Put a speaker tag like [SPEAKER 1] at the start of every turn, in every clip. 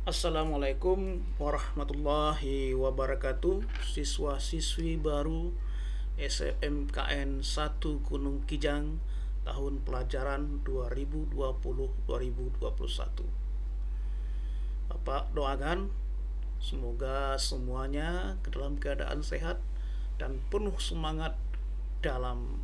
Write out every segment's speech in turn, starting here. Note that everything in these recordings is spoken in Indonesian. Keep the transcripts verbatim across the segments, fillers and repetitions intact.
[SPEAKER 1] Assalamualaikum warahmatullahi wabarakatuh. Siswa-siswi baru S M K N satu Gunung Kijang tahun pelajaran dua ribu dua puluh dua ribu dua puluh satu. Bapak doakan semoga semuanya ke dalam keadaan sehat dan penuh semangat dalam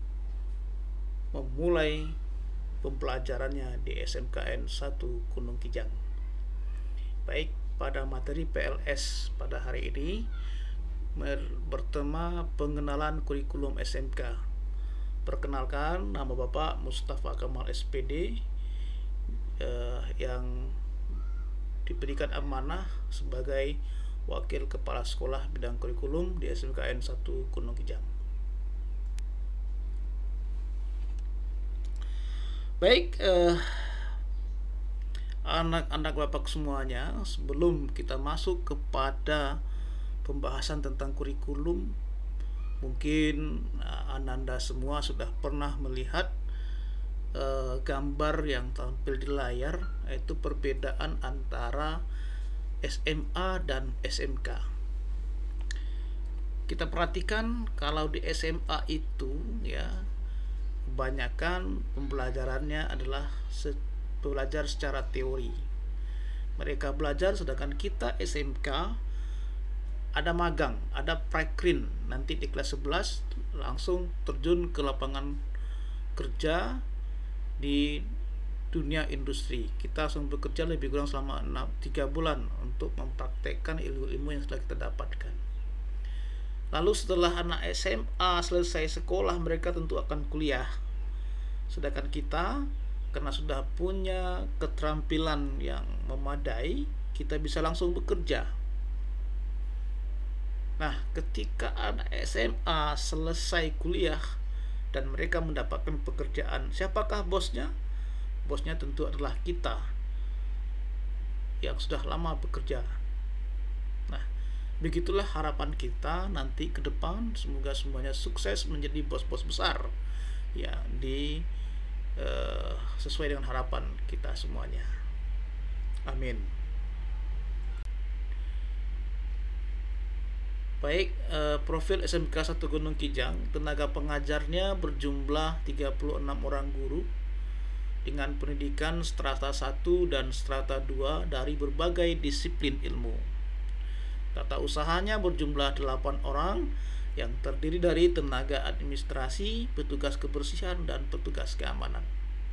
[SPEAKER 1] memulai pembelajarannya di S M K N satu Gunung Kijang. Baik, pada materi P L S pada hari ini bertema pengenalan kurikulum S M K. Perkenalkan, nama Bapak Mustafa Kamal S P D eh, yang diberikan amanah sebagai Wakil Kepala Sekolah Bidang Kurikulum di S M K N satu Gunung Kijang. Baik, eh, anak-anak Bapak semuanya, sebelum kita masuk kepada pembahasan tentang kurikulum, mungkin Ananda semua sudah pernah melihat uh, gambar yang tampil di layar, yaitu perbedaan antara S M A dan S M K. Kita perhatikan kalau di S M A itu ya kebanyakan pembelajarannya adalah belajar secara teori. Mereka belajar, sedangkan kita S M K ada magang, ada prakrin. Nanti di kelas sebelas langsung terjun ke lapangan kerja di dunia industri. Kita langsung bekerja lebih kurang selama tiga bulan untuk mempraktekkan ilmu-ilmu yang sudah kita dapatkan. Lalu setelah anak S M A selesai sekolah, mereka tentu akan kuliah. Sedangkan kita, karena sudah punya keterampilan yang memadai, kita bisa langsung bekerja. Nah, ketika anak S M A selesai kuliah dan mereka mendapatkan pekerjaan, siapakah bosnya? Bosnya tentu adalah kita yang sudah lama bekerja. Nah, begitulah harapan kita nanti ke depan, semoga semuanya sukses menjadi bos-bos besar ya di Uh, sesuai dengan harapan kita semuanya. Amin. Baik, uh, profil S M K satu Gunung Kijang, tenaga pengajarnya berjumlah tiga puluh enam orang guru dengan pendidikan strata satu dan strata dua dari berbagai disiplin ilmu. Tata usahanya berjumlah delapan orang yang terdiri dari tenaga administrasi, petugas kebersihan, dan petugas keamanan.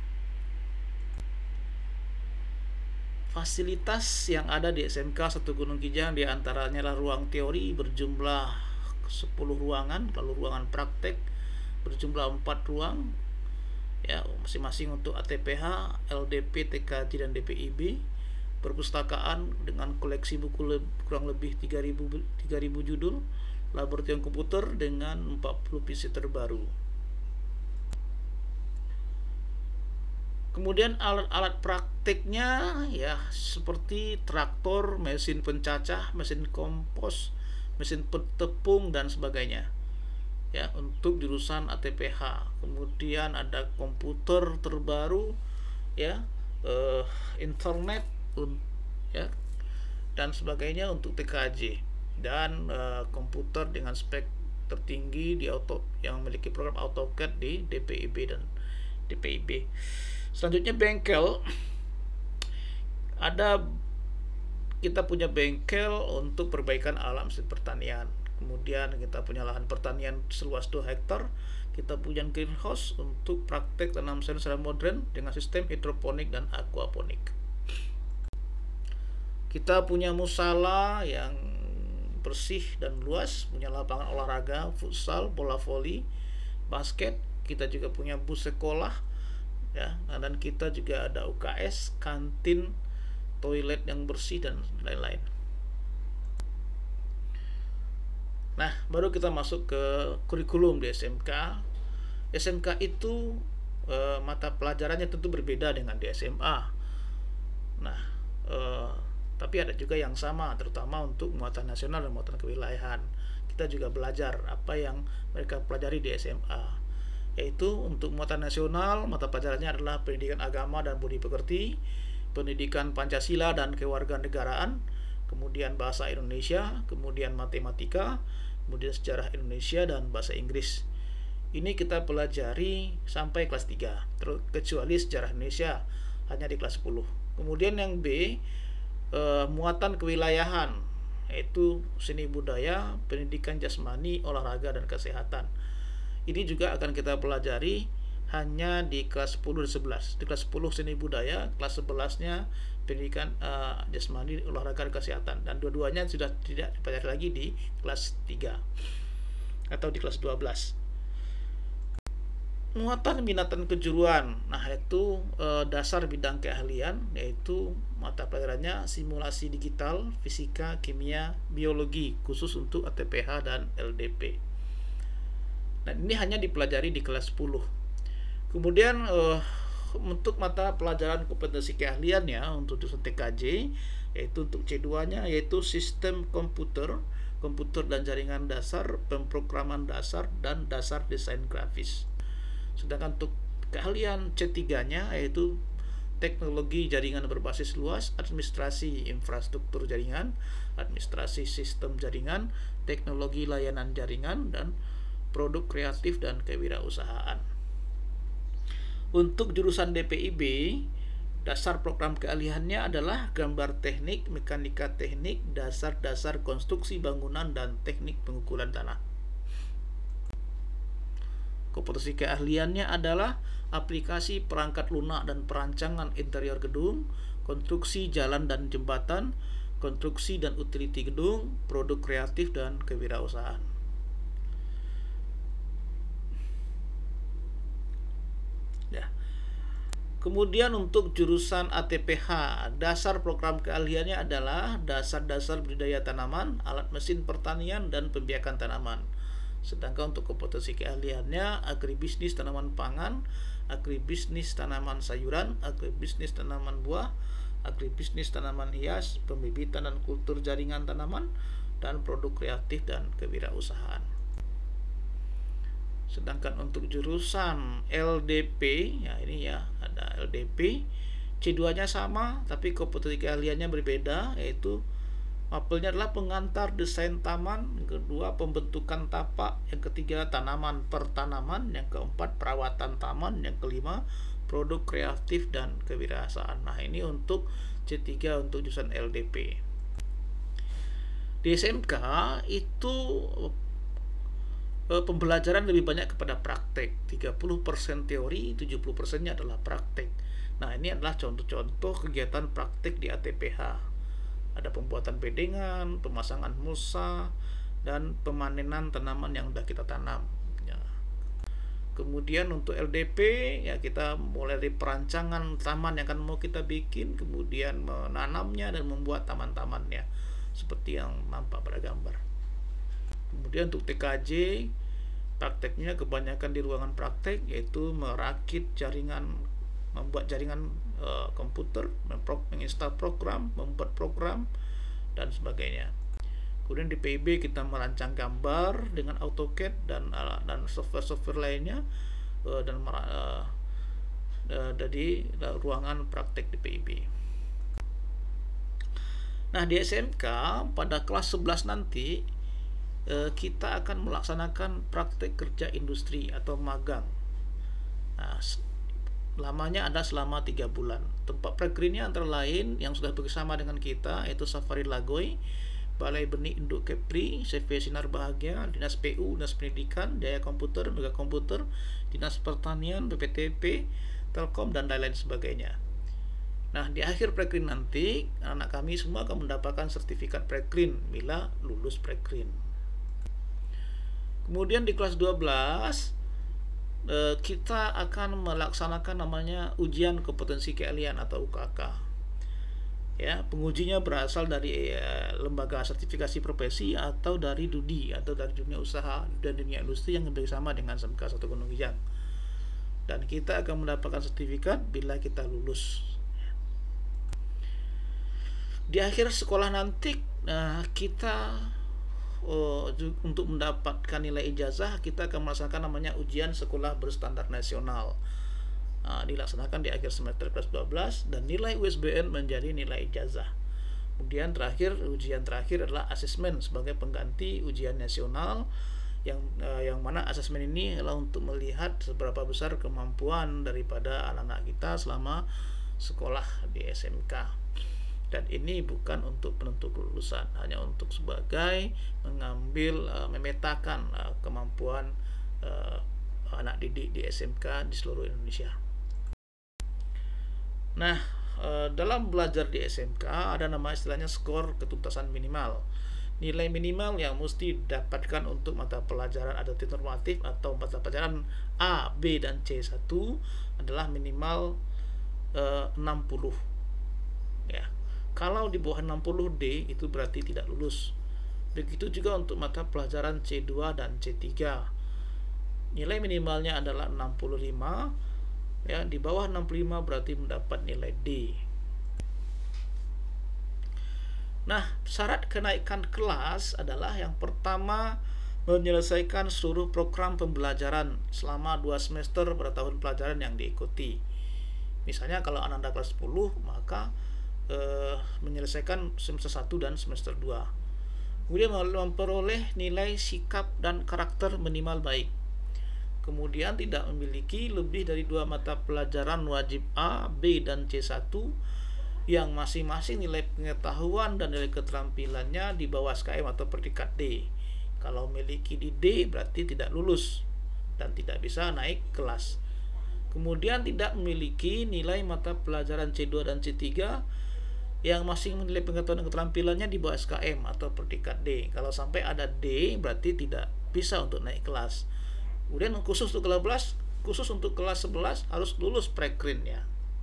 [SPEAKER 1] Fasilitas yang ada di S M K satu Gunung Kijang diantaranya adalah ruang teori berjumlah sepuluh ruangan, lalu ruangan praktek berjumlah empat ruang, ya masing-masing untuk A T P H, L D P, T K J, dan D P I B. Perpustakaan dengan koleksi buku le kurang lebih tiga ribu judul, laboratorium komputer dengan empat puluh P C terbaru. Kemudian alat-alat prakteknya ya seperti traktor, mesin pencacah, mesin kompos, mesin tepung, dan sebagainya. Ya, untuk jurusan A T P H. Kemudian ada komputer terbaru, ya, eh, internet, ya, dan sebagainya untuk T K J, dan uh, komputer dengan spek tertinggi di auto yang memiliki program AutoCAD di D P I B dan D P I B. Selanjutnya bengkel. Ada kita punya bengkel untuk perbaikan alat mesin pertanian. Kemudian kita punya lahan pertanian seluas dua hektar. Kita punya greenhouse untuk praktek tanam sayur secara modern dengan sistem hidroponik dan aquaponik. Kita punya musala yang bersih dan luas, punya lapangan olahraga, futsal, bola voli, basket. Kita juga punya bus sekolah, ya, dan kita juga ada U K S, kantin, toilet yang bersih, dan lain-lain. Nah, baru kita masuk ke kurikulum di S M K. S M K itu e, mata pelajarannya tentu berbeda dengan di S M A. Nah, e, tapi ada juga yang sama, terutama untuk muatan nasional dan muatan kewilayahan. Kita juga belajar apa yang mereka pelajari di S M A, yaitu untuk muatan nasional mata pelajarannya adalah pendidikan agama dan budi pekerti. pendidikan Pancasila dan kewarganegaraan, kemudian bahasa Indonesia, kemudian matematika, kemudian sejarah Indonesia dan bahasa Inggris. Ini kita pelajari sampai kelas tiga, kecuali sejarah Indonesia hanya di kelas sepuluh. Kemudian yang B, e, muatan kewilayahan, yaitu seni budaya, pendidikan jasmani, olahraga dan kesehatan. Ini juga akan kita pelajari hanya di kelas sepuluh dan sebelas. Di kelas sepuluh seni budaya, kelas sebelas-nya pendidikan uh, jasmani, olahraga dan kesehatan, dan dua-duanya sudah tidak dipelajari lagi di kelas tiga atau di kelas dua belas. Muatan minat dan kejuruan, nah itu uh, dasar bidang keahlian, yaitu mata pelajarannya simulasi digital, fisika, kimia, biologi, khusus untuk A T P H dan L D P. Nah, ini hanya dipelajari di kelas sepuluh. Kemudian uh, untuk mata pelajaran kompetensi keahliannya untuk jurusan T K J, yaitu untuk C dua-nya yaitu sistem komputer, komputer dan jaringan dasar, pemrograman dasar, dan dasar desain grafis. Sedangkan untuk keahlian C tiga-nya yaitu teknologi jaringan berbasis luas, administrasi infrastruktur jaringan, administrasi sistem jaringan, teknologi layanan jaringan, dan produk kreatif dan kewirausahaan. Untuk jurusan D P I B, dasar program keahliannya adalah gambar teknik, mekanika teknik, dasar-dasar konstruksi bangunan, dan teknik pengukuran tanah. Kompetensi keahliannya adalah aplikasi perangkat lunak dan perancangan interior gedung, konstruksi jalan dan jembatan, konstruksi dan utility gedung, produk kreatif, dan kewirausahaan. Ya. Kemudian untuk jurusan A T P H, dasar program keahliannya adalah dasar-dasar budidaya tanaman, alat mesin pertanian, dan pembiakan tanaman. Sedangkan untuk kompetensi keahliannya agribisnis tanaman pangan, agribisnis tanaman sayuran, agribisnis tanaman buah, agribisnis tanaman hias, pembibitan dan kultur jaringan tanaman, dan produk kreatif dan kewirausahaan. Sedangkan untuk jurusan L D P, ya ini ya ada L D P, C dua-nya sama tapi kompetensi keahliannya berbeda, yaitu mapelnya adalah pengantar desain taman, yang kedua pembentukan tapak, yang ketiga tanaman per tanaman, yang keempat perawatan taman, yang kelima produk kreatif dan kewirausahaan. Nah, ini untuk C tiga untuk jurusan L D P. Di S M K itu eh, pembelajaran lebih banyak kepada praktek, tiga puluh persen teori, tujuh puluh persen-nya adalah praktek. Nah, ini adalah contoh-contoh kegiatan praktek di A T P H. Ada pembuatan bedengan, pemasangan mulsa, dan pemanenan tanaman yang sudah kita tanam. Ya. Kemudian untuk L D P, ya kita mulai dari perancangan taman yang akan mau kita bikin, kemudian menanamnya dan membuat taman-tamannya, seperti yang nampak pada gambar. Kemudian untuk T K J, prakteknya kebanyakan di ruangan praktek, yaitu merakit jaringan, membuat jaringan uh, komputer, menginstal program, membuat program, dan sebagainya. Kemudian di P I B kita merancang gambar dengan AutoCAD dan uh, dan software-software lainnya, uh, dan uh, uh, dari uh, ruangan praktek di P I B. Nah, di S M K pada kelas sebelas nanti uh, kita akan melaksanakan praktek kerja industri atau magang. Nah, lamanya ada selama tiga bulan. Tempat prakrinnya antara lain yang sudah bersama dengan kita yaitu Safari Lagoy, Balai Benih Induk Kepri, C V Sinar Bahagia, Dinas P U, Dinas Pendidikan, Jaya Komputer, Mega Komputer, Dinas Pertanian, B P T P, Telkom, dan lain-lain sebagainya. Nah, di akhir prakrin nanti anak kami semua akan mendapatkan sertifikat prakrin bila lulus prakrin. Kemudian di kelas dua belas kita akan melaksanakan namanya ujian kompetensi keahlian atau U K K. Ya, pengujinya berasal dari ya, lembaga sertifikasi profesi atau dari D U D I atau dari dunia usaha dan dunia industri yang bersama dengan S M K satu Gunung Kijang. Dan kita akan mendapatkan sertifikat bila kita lulus. Di akhir sekolah nanti nah, kita Oh, untuk mendapatkan nilai ijazah kita akan melaksanakan namanya ujian sekolah berstandar nasional. uh, dilaksanakan di akhir semester kelas dua belas, dan nilai U S B N menjadi nilai ijazah. Kemudian terakhir, ujian terakhir adalah asesmen sebagai pengganti ujian nasional, yang uh, yang mana asesmen ini adalah untuk melihat seberapa besar kemampuan daripada anak-anak kita selama sekolah di S M K. Dan ini bukan untuk penentu kelulusan, hanya untuk sebagai mengambil uh, memetakan uh, kemampuan uh, anak didik di S M K di seluruh Indonesia. Nah, dalam belajar di S M K ada nama istilahnya skor ketuntasan minimal. Nilai minimal yang mesti didapatkan untuk mata pelajaran adaptif normatif atau mata pelajaran A, B, dan C satu adalah minimal eh, enam puluh. Ya. Kalau di bawah enam puluh D itu berarti tidak lulus. Begitu juga untuk mata pelajaran C dua dan C tiga. Nilai minimalnya adalah enam puluh lima. Ya, di bawah enam puluh lima berarti mendapat nilai D. Nah, syarat kenaikan kelas adalah yang pertama, menyelesaikan seluruh program pembelajaran selama dua semester pada tahun pelajaran yang diikuti. Misalnya kalau anak kelas sepuluh, maka eh, menyelesaikan semester satu dan semester dua. Kemudian memperoleh nilai sikap dan karakter minimal baik. Kemudian tidak memiliki lebih dari dua mata pelajaran wajib A, B, dan C satu yang masing-masing nilai pengetahuan dan nilai keterampilannya di bawah S K M atau predikat D. Kalau memiliki di D berarti tidak lulus dan tidak bisa naik kelas. Kemudian tidak memiliki nilai mata pelajaran C dua dan C tiga yang masing nilai pengetahuan dan keterampilannya di bawah S K M atau predikat D. Kalau sampai ada D berarti tidak bisa untuk naik kelas. Kemudian khusus untuk kelas khusus untuk kelas sebelas harus lulus pre-krin ya.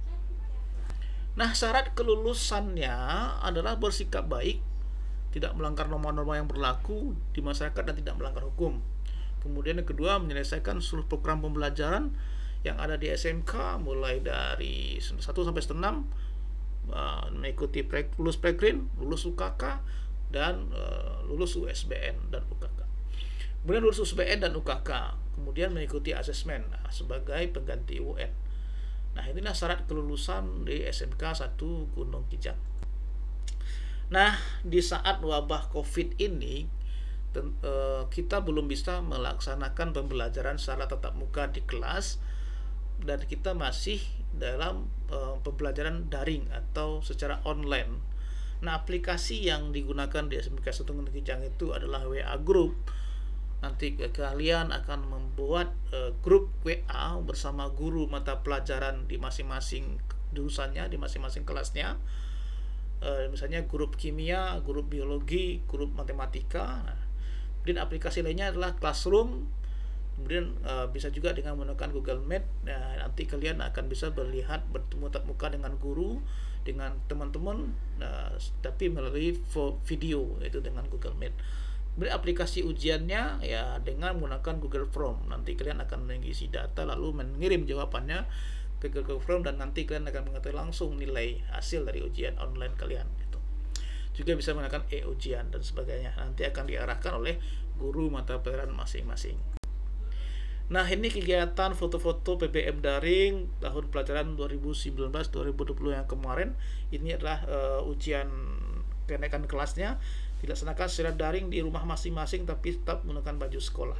[SPEAKER 1] Nah, syarat kelulusannya adalah bersikap baik, tidak melanggar norma-norma yang berlaku di masyarakat dan tidak melanggar hukum. Kemudian yang kedua, menyelesaikan seluruh program pembelajaran yang ada di S M K mulai dari satu sampai enam, uh, mengikuti pre, lulus pre-krin, lulus U K K, dan uh, lulus U S B N dan U K K. Kemudian lulus U S B N dan U K K. Kemudian mengikuti asesmen nah, sebagai pengganti U N. Nah, inilah syarat kelulusan di S M K satu Gunung Kijang. Nah, di saat wabah COVID ini ten, eh, kita belum bisa melaksanakan pembelajaran secara tatap muka di kelas, dan kita masih dalam eh, pembelajaran daring atau secara online. Nah, aplikasi yang digunakan di S M K satu Gunung Kijang itu adalah W A Group. Nanti kalian akan membuat uh, grup W A bersama guru mata pelajaran di masing-masing jurusannya, di masing-masing kelasnya. Uh, misalnya grup kimia, grup biologi, grup matematika. Nah, kemudian aplikasi lainnya adalah Classroom. Kemudian uh, bisa juga dengan menggunakan Google Meet. Nah, nanti kalian akan bisa melihat bertemu tatap muka dengan guru, dengan teman-teman, uh, tapi melalui video, yaitu dengan Google Meet. Kemudian aplikasi ujiannya ya dengan menggunakan Google Form. Nanti kalian akan mengisi data lalu mengirim jawabannya ke Google Form, dan nanti kalian akan mengetahui langsung nilai hasil dari ujian online kalian. Gitu. Juga bisa menggunakan e-ujian dan sebagainya. Nanti akan diarahkan oleh guru mata pelajaran masing-masing. Nah, ini kegiatan foto-foto P B M daring tahun pelajaran dua ribu sembilan belas dua ribu dua puluh yang kemarin. Ini adalah uh, ujian kenaikan kelasnya. Dilaksanakan secara daring di rumah masing-masing tapi tetap menggunakan baju sekolah.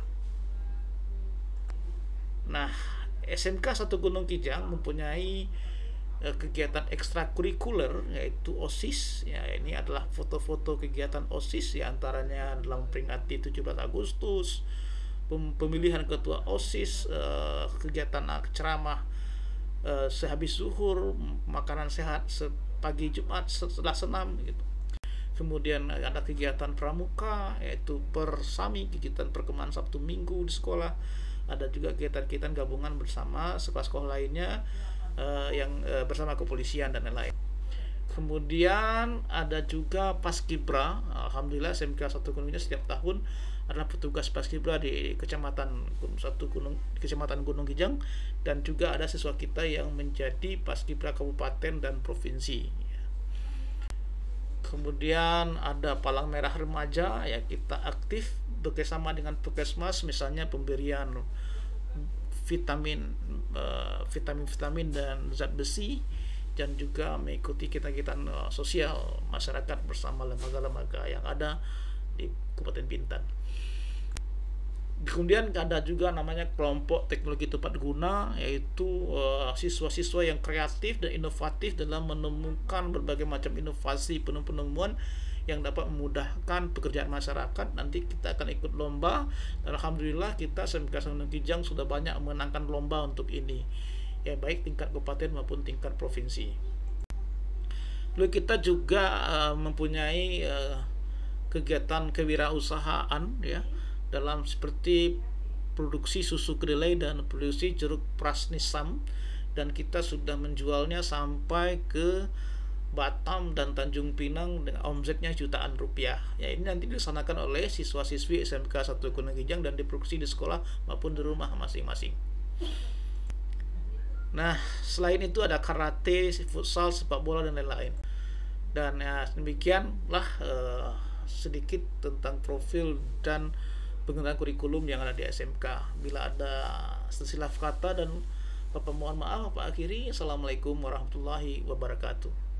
[SPEAKER 1] Nah, S M K satu Gunung Kijang mempunyai uh, kegiatan ekstrakurikuler yaitu OSIS. Ya, ini adalah foto-foto kegiatan OSIS, ya, antaranya dalam memperingati tujuh belas Agustus, pemilihan ketua OSIS, uh, kegiatan ceramah uh, sehabis zuhur, makanan sehat pagi Jumat setelah senam gitu. Kemudian ada kegiatan pramuka yaitu persami, kegiatan perkemahan Sabtu Minggu di sekolah. Ada juga kegiatan-kegiatan gabungan bersama sekolah-sekolah lainnya uh, yang uh, bersama kepolisian dan lain-lain. Kemudian ada juga Paskibra. Alhamdulillah S M K satu Gunung Kijang setiap tahun adalah petugas Paskibra di Kecamatan satu Gunung Kecamatan Gunung Kijang, dan juga ada siswa kita yang menjadi Paskibra kabupaten dan provinsi. Kemudian ada Palang Merah Remaja, ya, kita aktif bekerjasama dengan Puskesmas, misalnya pemberian vitamin uh, vitamin-vitamin dan zat besi, dan juga mengikuti kegiatan uh, sosial masyarakat bersama lembaga-lembaga yang ada di Kabupaten Bintan. Kemudian ada juga namanya kelompok teknologi tepat guna, yaitu uh, siswa-siswa yang kreatif dan inovatif dalam menemukan berbagai macam inovasi penemuan yang dapat memudahkan pekerjaan masyarakat. Nanti kita akan ikut lomba, dan alhamdulillah kita S M K Sangguniang Kijang sudah banyak memenangkan lomba untuk ini, ya baik tingkat kabupaten maupun tingkat provinsi. Lalu kita juga uh, mempunyai uh, kegiatan kewirausahaan, ya, dalam seperti produksi susu kedelai dan produksi jeruk prasnisam, dan kita sudah menjualnya sampai ke Batam dan Tanjung Pinang dengan omsetnya jutaan rupiah. Ya, ini nanti dilaksanakan oleh siswa-siswi S M K satu Gunung Kijang dan diproduksi di sekolah maupun di rumah masing-masing. Nah, selain itu ada karate, futsal, sepak bola dan lain-lain. Dan ya, demikianlah eh, sedikit tentang profil dan penggunaan kurikulum yang ada di S M K. Bila ada silaf kata dan Bapak mohon maaf, Pak akhiri. Assalamualaikum warahmatullahi wabarakatuh.